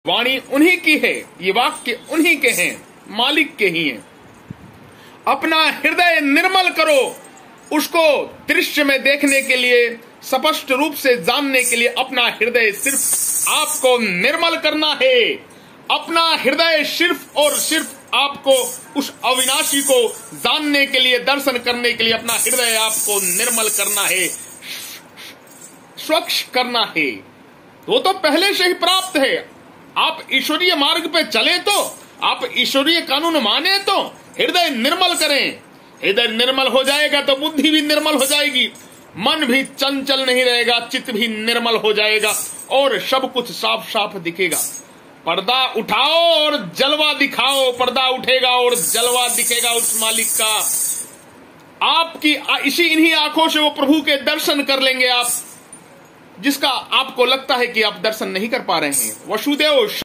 वाणी उन्हीं की है, ये वाक्य उन्हीं के हैं, मालिक के ही हैं। अपना हृदय निर्मल करो, उसको दृश्य में देखने के लिए, स्पष्ट रूप से जानने के लिए अपना हृदय सिर्फ आपको निर्मल करना है। अपना हृदय सिर्फ और सिर्फ आपको उस अविनाशी को जानने के लिए, दर्शन करने के लिए अपना हृदय आपको निर्मल करना है, स्वच्छ करना है। वो तो पहले से ही प्राप्त है। आप ईश्वरीय मार्ग पे चले तो, आप ईश्वरीय कानून माने तो हृदय निर्मल करें। हृदय निर्मल हो जाएगा तो बुद्धि भी निर्मल हो जाएगी, मन भी चंचल नहीं रहेगा, चित्त भी निर्मल हो जाएगा और सब कुछ साफ साफ दिखेगा। पर्दा उठाओ और जलवा दिखाओ, पर्दा उठेगा और जलवा दिखेगा उस मालिक का। आपकी इन्हीं आंखों से वो प्रभु के दर्शन कर लेंगे आप, जिसका आपको लगता है कि आप दर्शन नहीं कर पा रहे हैं। वसुदेव